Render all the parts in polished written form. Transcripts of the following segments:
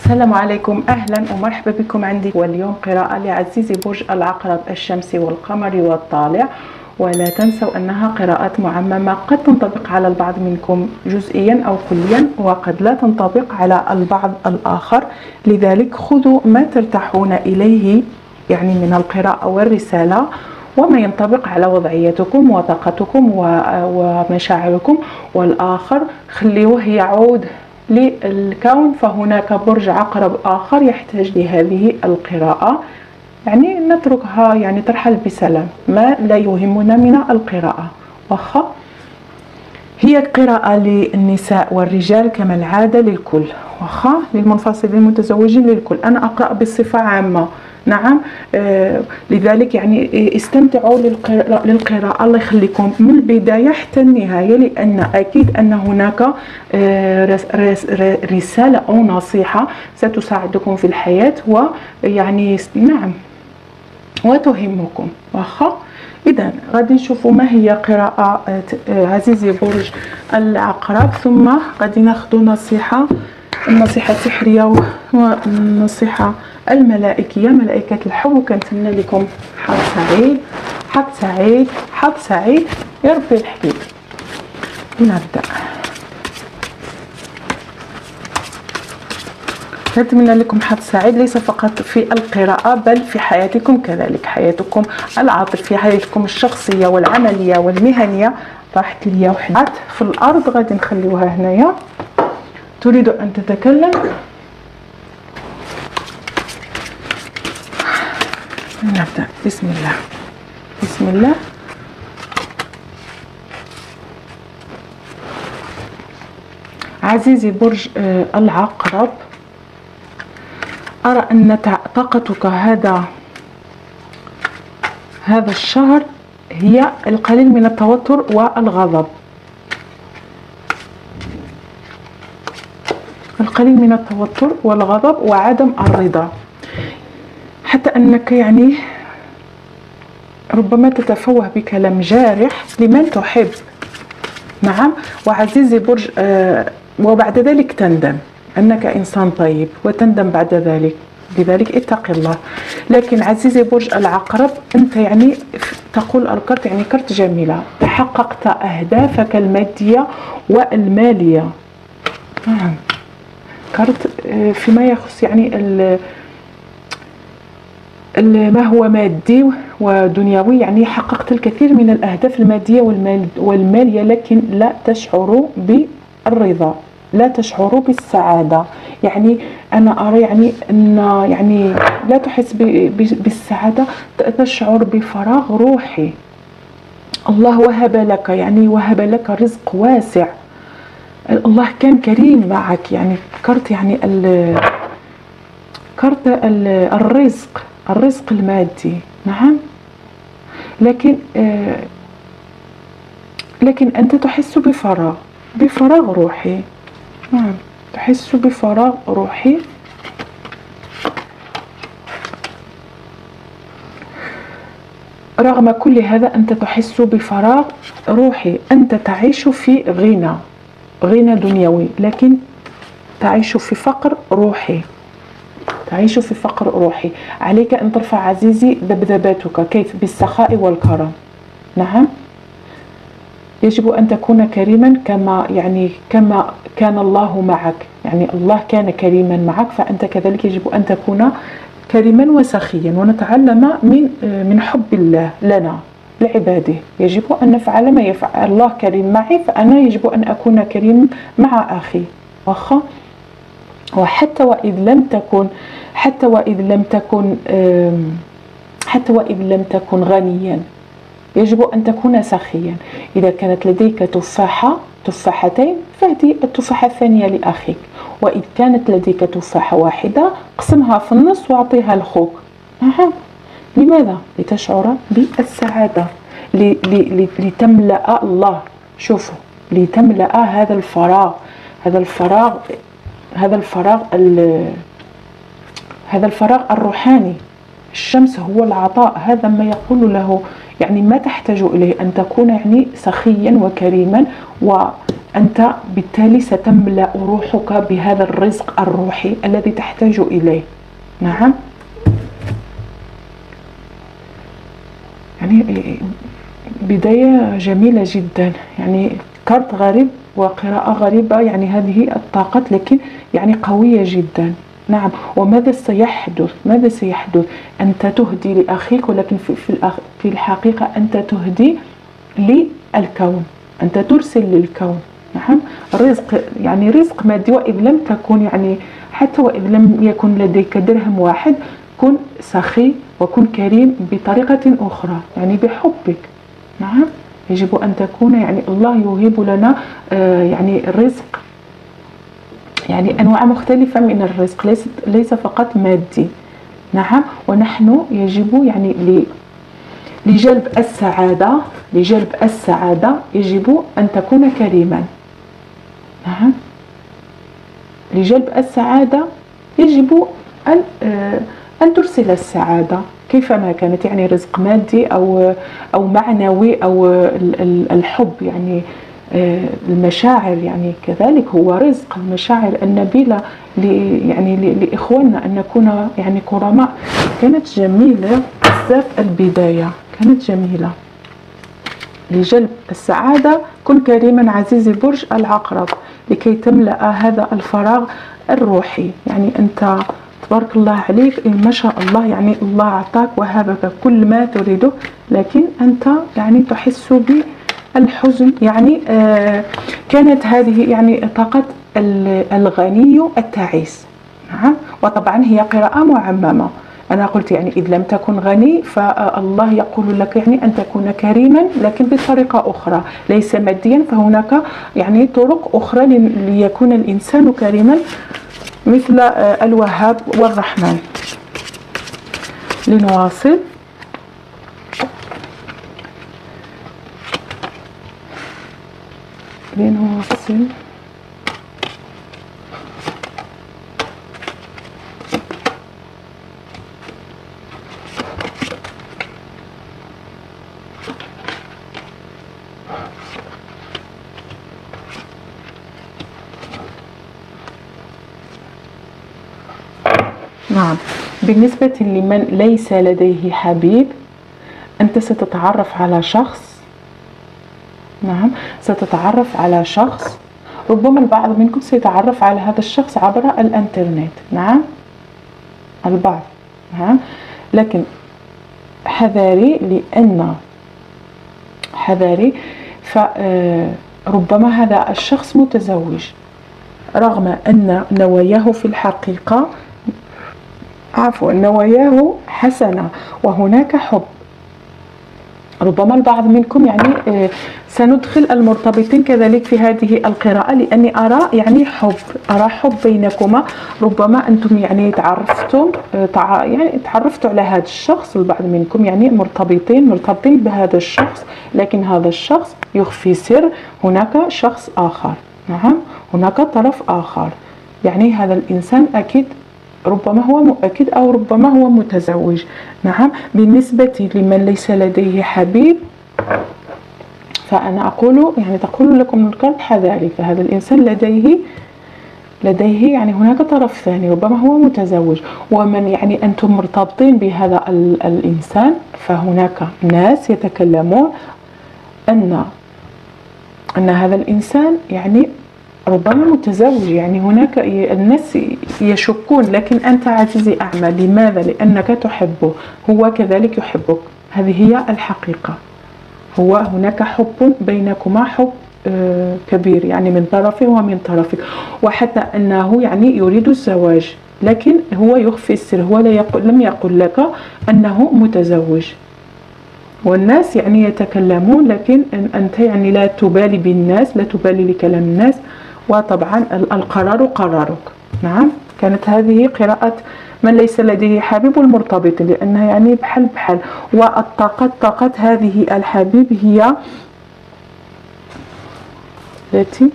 السلام عليكم، أهلا ومرحبا بكم عندي. واليوم قراءة لعزيزي برج العقرب الشمسي والقمري والطالع. ولا تنسوا أنها قراءات معممة، قد تنطبق على البعض منكم جزئيا أو كليا، وقد لا تنطبق على البعض الآخر. لذلك خذوا ما ترتاحون إليه يعني من القراءة والرسالة، وما ينطبق على وضعيتكم وطاقتكم ومشاعركم، والآخر خليوه يعود للكون. فهناك برج عقرب آخر يحتاج لهذه القراءة، يعني نتركها يعني ترحل بسلام، ما لا يهمنا من القراءة. واخا هي قراءة للنساء والرجال كما العادة للكل، واخا للمنفصلين المتزوجين للكل. أنا أقرأ بصفة عامة، نعم. لذلك يعني استمتعوا للقراءة، الله يخليكم من البداية حتى النهاية، لأن أكيد أن هناك رسالة أو نصيحة ستساعدكم في الحياة، ويعني نعم وتهمكم. واخا إذا غادي نشوفوا ما هي قراءة عزيزي برج العقرب، ثم غادي ناخذ النصيحة السحرية والنصيحة الملائكية، ملائكة الحب. وكنتمنى لكم حظ سعيد، حظ سعيد، حظ سعيد يا ربي الحبيب. نبدأ. نتمنى لكم حظ سعيد، ليس فقط في القراءة بل في حياتكم كذلك، حياتكم العاطفية، حياتكم الشخصية والعملية والمهنية. راحت لي وحدات في الأرض، غادي نخليوها هنايا. تريد أن تتكلم؟ نبدأ. بسم الله، بسم الله. عزيزي برج العقرب، أرى أن طاقتك هذا الشهر هي القليل من التوتر والغضب، القليل من التوتر والغضب وعدم الرضا، حتى أنك يعني ربما تتفوه بكلام جارح لمن تحب. نعم. وعزيزي برج وبعد ذلك تندم أنك إنسان طيب، وتندم بعد ذلك، لذلك اتق الله. لكن عزيزي برج العقرب، أنت يعني تقول الكرت يعني كرت جميلة، تحققت أهدافك المادية والمالية. نعم. كرت فيما يخص يعني ما هو مادي ودنيوي، يعني حققت الكثير من الأهداف المادية والمالية، لكن لا تشعر بالرضا، لا تشعر بالسعادة. يعني أنا أرى يعني أن يعني لا تحس بالسعادة، تشعر بفراغ روحي. الله وهب لك، يعني وهب لك رزق واسع، الله كان كريم معك. يعني كرت يعني الرزق المادي. نعم. لكن أنت تحس بفراغ روحي. نعم، تحس بفراغ روحي. رغم كل هذا أنت تحس بفراغ روحي. أنت تعيش في غنى دنيوي، لكن تعيش في فقر روحي، تعيش في فقر روحي. عليك أن ترفع عزيزي ذبذباتك. كيف؟ بالسخاء والكرم. نعم. يجب أن تكون كريما كما كان الله معك، يعني الله كان كريما معك، فأنت كذلك يجب أن تكون كريما وسخيا، ونتعلم من حب الله لنا لعباده. يجب أن نفعل ما يفعل الله. كريم معي، فأنا يجب أن أكون كريم مع أخي. واخا وحتى وإذ لم تكن غنيا، يجب أن تكون سخيا. إذا كانت لديك تفاحتين، فهدي التفاحة الثانية لأخيك. وإذا كانت لديك تفاحة واحدة، اقسمها في النص واعطيها لأخوك. لماذا؟ لتشعر بالسعادة، لتملأ الله. شوفوا، لتملأ هذا الفراغ الروحاني. الشمس هو العطاء، هذا ما يقول له، يعني ما تحتاج إليه أن تكون يعني سخيا وكريما أنت بالتالي ستملأ روحك بهذا الرزق الروحي الذي تحتاج إليه. نعم، يعني بداية جميلة جدا، يعني كارت غريب وقراءة غريبة، يعني هذه الطاقات لكن يعني قوية جدا. نعم، وماذا سيحدث؟ ماذا سيحدث؟ أنت تهدي لأخيك، ولكن في الحقيقة أنت تهدي للكون، أنت ترسل للكون. نعم، رزق، يعني رزق مادي. وإذ لم تكن، يعني حتى وإذ لم يكن لديك درهم واحد، كن سخي وكن كريم بطريقة أخرى، يعني بحبك. نعم، يجب أن تكون، يعني الله يوهب لنا يعني الرزق، يعني أنواع مختلفة من الرزق، ليس فقط مادي. نعم، ونحن يجب يعني لجلب السعادة، لجلب السعادة يجب أن تكون كريما. نعم، لجلب السعادة يجب أن ترسل السعادة كيفما كانت، يعني رزق مادي أو معنوي أو الحب، يعني المشاعر يعني كذلك هو رزق. المشاعر النبيلة يعني لإخواننا أن نكون يعني كرماء. كانت جميلة بزاف البداية، كانت جميلة. لجلب السعادة كن كريما عزيزي برج العقرب لكي تملأ هذا الفراغ الروحي. يعني أنت تبارك الله عليك، ما شاء الله، يعني الله أعطاك وهبك كل ما تريده، لكن أنت يعني تحس بالحزن. يعني كانت هذه يعني طاقة الغني التعيس. نعم، وطبعا هي قراءة معممة. أنا قلت يعني إذ لم تكن غني، فالله يقول لك يعني أن تكون كريما لكن بطريقة أخرى، ليس ماديا، فهناك يعني طرق أخرى ليكون الإنسان كريما مثل الوهاب والرحمن. لنواصل. نعم، بالنسبة لمن ليس لديه حبيب، أنت ستتعرف على شخص. نعم، ستتعرف على شخص، ربما البعض منكم سيتعرف على هذا الشخص عبر الانترنت. نعم، البعض. نعم، لكن حذاري، لأن حذاري، فربما هذا الشخص متزوج، رغم أن نواياه في الحقيقة، نواياه حسنة وهناك حب. ربما البعض منكم يعني سندخل المرتبطين كذلك في هذه القراءة، لأني أرى يعني أرى حب بينكما. ربما أنتم يعني تعرفتوا على هذا الشخص، البعض منكم يعني مرتبطين بهذا الشخص، لكن هذا الشخص يخفي سر، هناك شخص آخر. نعم، هناك طرف آخر، يعني هذا الإنسان أكيد ربما هو مؤكد أو ربما هو متزوج. نعم، بالنسبة لمن ليس لديه حبيب، فأنا أقول يعني تقول لكم الكرت حذاري، فهذا الإنسان لديه يعني هناك طرف ثاني، ربما هو متزوج. ومن يعني أنتم مرتبطين بهذا الإنسان، فهناك ناس يتكلمون أن هذا الإنسان يعني ربما متزوج، يعني هناك الناس يشكون، لكن أنت عزيزي أعمى، لماذا؟ لأنك تحبه، هو كذلك يحبك. هذه هي الحقيقة. هو هناك حب بينكما، حب كبير، يعني من طرفه ومن طرفك، وحتى أنه يعني يريد الزواج، لكن هو يخفي السر، هو لم يقل لك أنه متزوج. والناس يعني يتكلمون، لكن أنت يعني لا تبالي بالناس، لا تبالي لكلام الناس، وطبعا القرار قرارك. نعم، كانت هذه قراءة من ليس لديه حبيب المرتبط، لأنها يعني بحال. والطاقة هذه الحبيب هي التي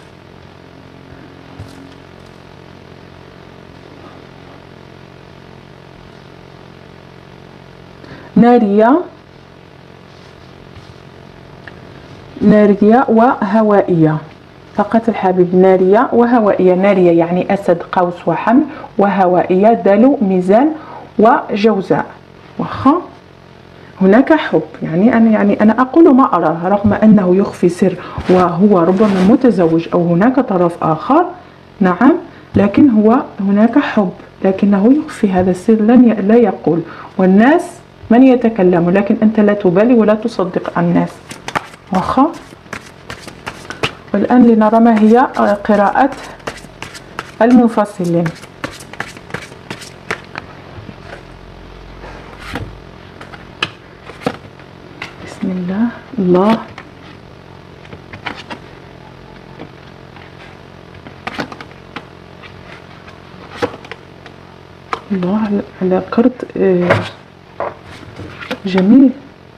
نارية وهوائية. طاقة الحبيب نارية وهوائية. نارية يعني أسد قوس وحمل، وهوائية دلو ميزان وجوزاء. واخا هناك حب، أنا أقول ما أراه رغم أنه يخفي سر وهو ربما متزوج أو هناك طرف آخر، نعم، لكن هناك حب لكنه يخفي هذا السر، لا يقول، والناس من يتكلم، لكن أنت لا تبالي ولا تصدق الناس. واخا والآن لنرى ما هي قراءة المنفصلين. بسم الله. الله الله على كرت جميل.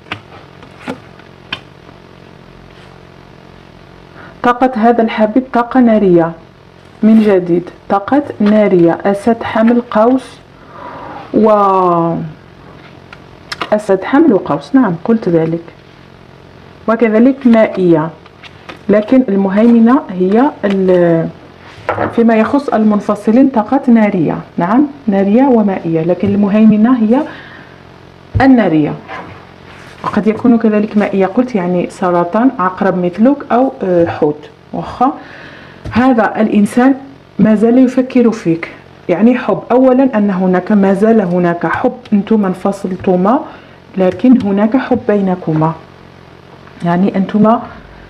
طاقة هذا الحبيب طاقة نارية من جديد، طاقة نارية، أسد حمل قوس و أسد حمل وقوس، نعم قلت ذلك، وكذلك مائية، لكن المهيمنة هي فيما يخص المنفصلين طاقات نارية، نعم نارية ومائية، لكن المهيمنة هي النارية، وقد يكون كذلك مائية، قلت يعني سرطان، عقرب مثلك أو حوت. واخا هذا الإنسان ما زال يفكر فيك، يعني حب، أولا أن هناك ما زال هناك حب، أنتما انفصلتما لكن هناك حب بينكما، يعني أنتما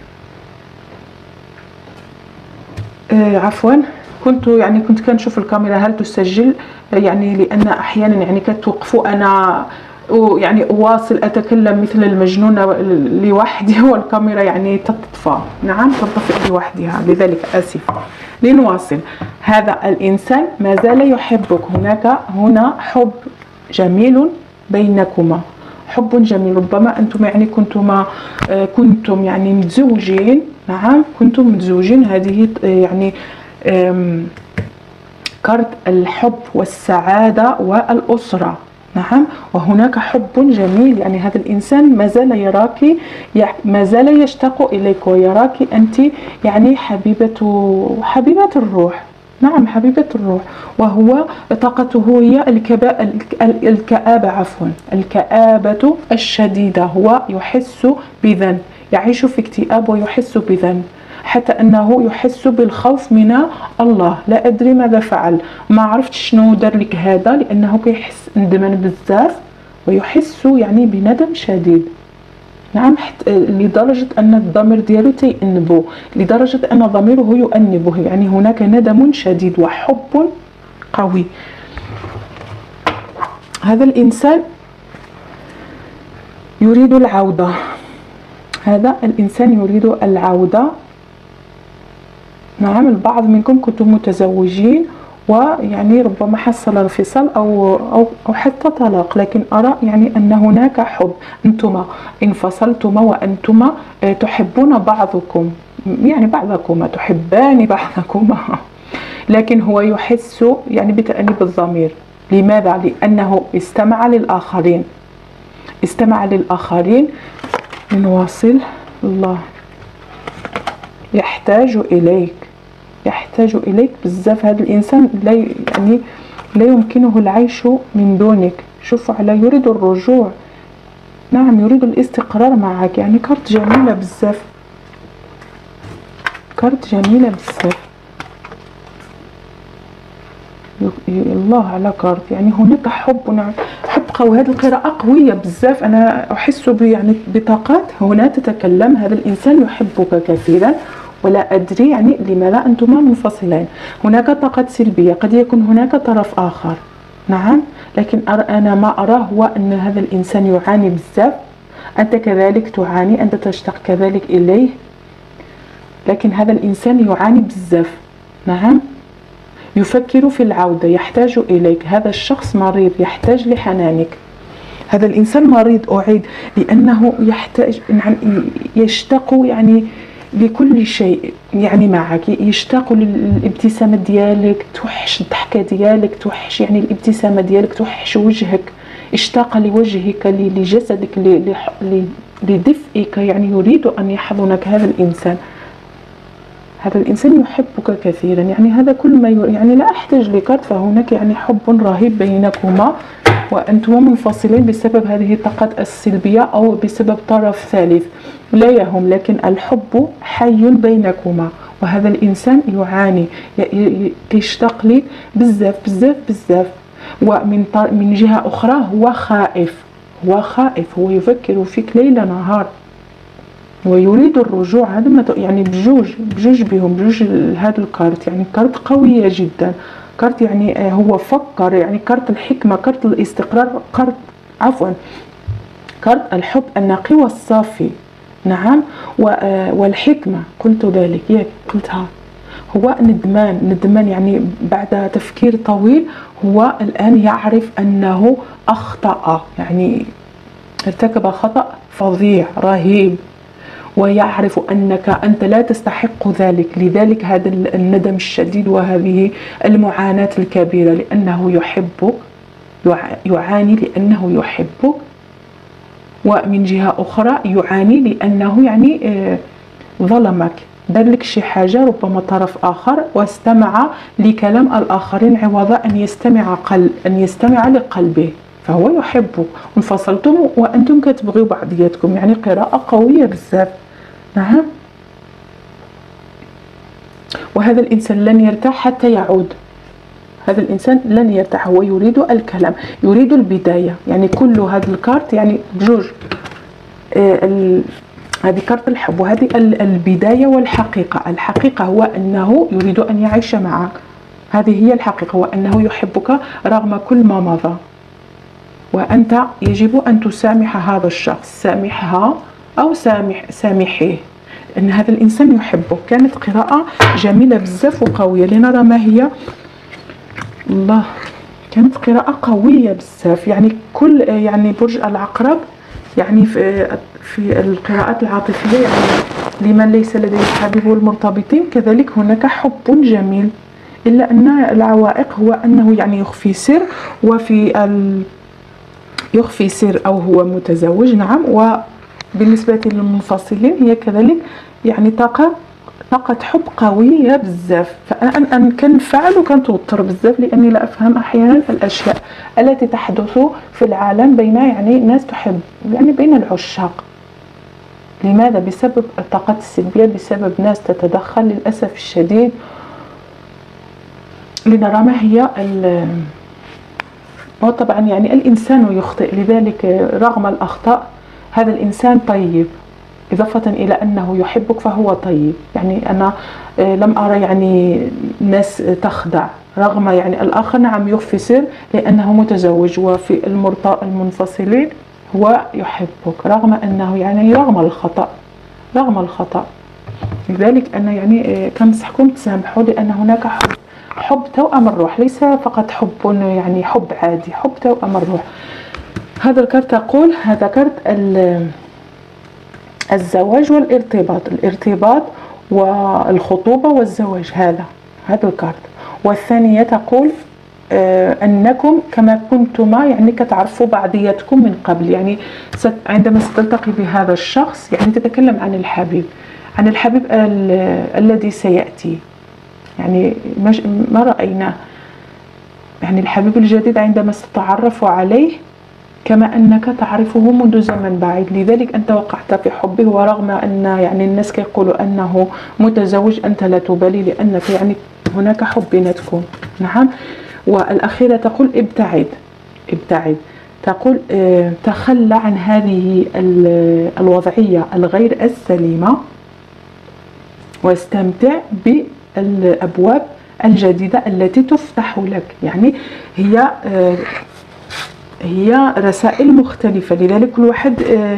عفوا كنت كنشوف الكاميرا هل تسجل، يعني لأن أحيانا يعني كتوقفوا أنا يعني أواصل أتكلم مثل المجنونة لوحدي والكاميرا يعني تطفى، نعم تنطفئ لوحدها، لذلك آسف. لنواصل. هذا الإنسان ما زال يحبك، هنا حب جميل بينكما، حب جميل، ربما أنتم يعني كنتم يعني متزوجين، نعم كنتم متزوجين، هذه يعني كرت الحب والسعادة والأسرة، نعم، وهناك حب جميل، يعني هذا الإنسان ما زال يراك، ما زال يشتاق إليك ويراك أنت يعني حبيبة الروح، نعم حبيبة الروح، وهو طاقته هي الكآبة الشديدة، هو يحس بذنب، يعيش في اكتئاب ويحس بذنب، حتى أنه يحس بالخوف من الله، لا أدري ماذا فعل، ما عرفت شنو دار لك هذا، لأنه كيحس ندمان بزاف ويحس يعني بندم شديد، نعم، لدرجة أن الضمير ديالو تيأنبو، لدرجة أن ضميره يؤنبه، يعني هناك ندم شديد وحب قوي. هذا الإنسان يريد العودة، هذا الإنسان يريد العودة، نعم، البعض منكم كنتم متزوجين ويعني ربما حصل انفصال أو حتى طلاق، لكن أرى يعني أن هناك حب، أنتما انفصلتما وأنتما تحبون بعضكم، يعني بعضكما تحبان بعضكما، لكن هو يحس يعني بتأنيب الضمير. لماذا؟ لأنه استمع للآخرين. نواصل. الله يحتاج إليك بزاف، هذا الإنسان لا يمكنه العيش من دونك، شوفوا على يريد الرجوع، نعم يريد الاستقرار معك، يعني كارت جميلة بزاف، الله على كارت، يعني هناك حب، حب قوي، هذه القراءة قوية بزاف، أنا أحس يعني بطاقات هنا تتكلم، هذا الإنسان يحبك كثيرا، ولا أدري يعني لماذا أنتما منفصلين، هناك طاقة سلبية، قد يكون هناك طرف آخر، نعم، لكن أنا ما أراه هو أن هذا الإنسان يعاني بزاف، أنت كذلك تعاني، أنت تشتاق كذلك إليه، لكن هذا الإنسان يعاني بزاف، نعم، يفكر في العودة، يحتاج إليك، هذا الشخص مريض يحتاج لحنانك، هذا الإنسان مريض، أعيد، لأنه يحتاج، يشتاق يعني لكل شيء يعني معك، يشتاق للابتسامة ديالك، توحش الضحكة ديالك، توحش يعني الابتسامة ديالك، توحش وجهك، اشتاق لوجهك، لجسدك، لدفئك، يعني يريد أن يحضنك هذا الإنسان. هذا الإنسان يحبك كثيرا، يعني هذا كل ما يعني لا أحتاج لكارت، فهناك يعني حب رهيب بينكما وأنتما منفصلين بسبب هذه الطاقات السلبية أو بسبب طرف ثالث لا يهم، لكن الحب حي بينكما. وهذا الإنسان يعاني، يشتاق لك بزاف بزاف بزاف. ومن جهة أخرى هو خائف، هو خائف، هو يفكر فيك ليل نهار ويريد الرجوع. هذا ما يعني بجوج بهم، بجوج هذا الكارت، يعني كارت قوية جدا، كارت يعني هو فكر، يعني كارت الحكمة، كارت الاستقرار، كارت عفوا كارت الحب النقي والصافي. نعم. والحكمة قلت ذلك، ياك قلتها. هو ندمان يعني بعد تفكير طويل هو الآن يعرف أنه أخطأ، يعني ارتكب خطأ فظيع رهيب، ويعرف أنت لا تستحق ذلك، لذلك هذا الندم الشديد وهذه المعاناة الكبيرة، لأنه يحبك، يعاني لأنه يحبك. ومن جهة أخرى يعاني لأنه يعني ظلمك، دار لك شي حاجة، ربما طرف آخر، واستمع لكلام الآخرين عوض أن يستمع لقلبه، فهو يحبك. انفصلتم وأنتم كتبغيو بعضياتكم، يعني قراءة قوية بزاف. نعم. وهذا الإنسان لن يرتاح حتى يعود، هذا الإنسان لن يرتاح، هو يريد الكلام، يريد البداية، يعني كل هذا الكارت يعني بجوج، هذه كارت الحب وهذه البداية والحقيقة. الحقيقة هو أنه يريد أن يعيش معك، هذه هي الحقيقة، هو أنه يحبك رغم كل ما مضى، وأنت يجب أن تسامح هذا الشخص، سامحها أو سامحيه، لأن هذا الإنسان يحبك. كانت قراءة جميلة بزاف وقوية، لنرى ما هي. الله، كانت قراءة قوية بزاف، يعني كل يعني برج العقرب يعني في القراءات العاطفية، يعني لمن ليس لديه حبيب والمرتبطين كذلك هناك حب جميل، إلا أن العوائق هو أنه يعني يخفي سر أو هو متزوج. نعم. وبالنسبة للمنفصلين هي كذلك يعني طاقة حب قوية بزاف، فأنا كنفعل وكنتوتر بزاف، لأني لا أفهم أحيانا الأشياء التي تحدث في العالم بين يعني ناس تحب، يعني بين العشاق. لماذا؟ بسبب الطاقات السلبية، بسبب ناس تتدخل للأسف الشديد. لنرى ما هي وطبعا يعني الإنسان يخطئ، لذلك رغم الأخطاء هذا الإنسان طيب، إضافة إلى أنه يحبك فهو طيب. يعني أنا لم أرى يعني ناس تخدع، رغم يعني الآخر نعم يخفي سر لأنه متزوج، وفي المنفصلين هو يحبك رغم أنه يعني رغم الخطأ. لذلك أنا يعني كنصحكم تسامحوا، لأن هناك حب توأم الروح، ليس فقط حب يعني حب عادي، حب توأم الروح. هذا الكارت تقول، هذا كارت الزواج الارتباط والخطوبة والزواج، هذا الكارت. والثانية تقول أنكم كما كنتما يعني كتعرفوا بعضياتكم من قبل، يعني عندما ستلتقي بهذا الشخص يعني تتكلم عن الحبيب الذي سيأتي، يعني ما رأيناه، يعني الحبيب الجديد عندما ستتعرف عليه كما أنك تعرفه منذ زمن بعيد، لذلك أنت وقعت في حبه، ورغم أن يعني الناس كيقولوا أنه متزوج أنت لا تبالي، لأنك يعني هناك حب بيناتكم. نعم. والأخيرة تقول ابتعد، تقول تخلى عن هذه الوضعية الغير السليمة واستمتع بالأبواب الجديدة التي تفتح لك. يعني هي رسائل مختلفة، لذلك كل واحد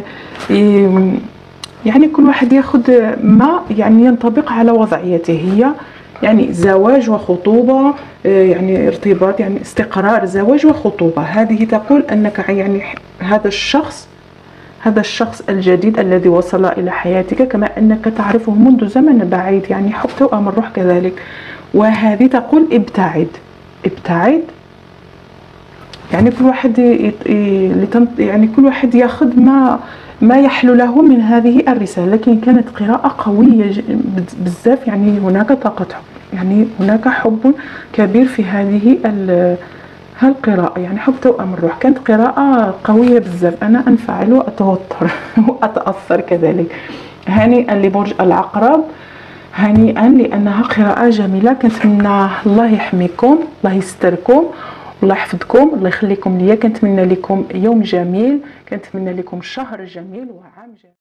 يعني كل واحد ياخذ ما يعني ينطبق على وضعيته. هي يعني زواج وخطوبة، يعني ارتباط، يعني استقرار، زواج وخطوبة. هذه تقول أنك يعني هذا الشخص الجديد الذي وصل إلى حياتك كما أنك تعرفه منذ زمن بعيد، يعني حب توأم الروح كذلك. وهذه تقول ابتعد، يعني كل واحد يعني كل واحد ياخذ ما ما يحلو له من هذه الرسالة. لكن كانت قراءة قوية بزاف، يعني هناك طاقة حب، يعني هناك حب كبير في هذه هالقراءة، يعني حب توأم الروح. كانت قراءة قوية بزاف، أنا أنفعل وأتوتر وأتأثر كذلك. هنيئا لبرج العقرب، هنيئا لأنها قراءة جميلة. كنتمنى الله يحميكم، الله يستركم، الله يحفظكم، الله يخليكم ليا. كنتمنى لكم يوم جميل، كنتمنى لكم شهر جميل وعام جميل.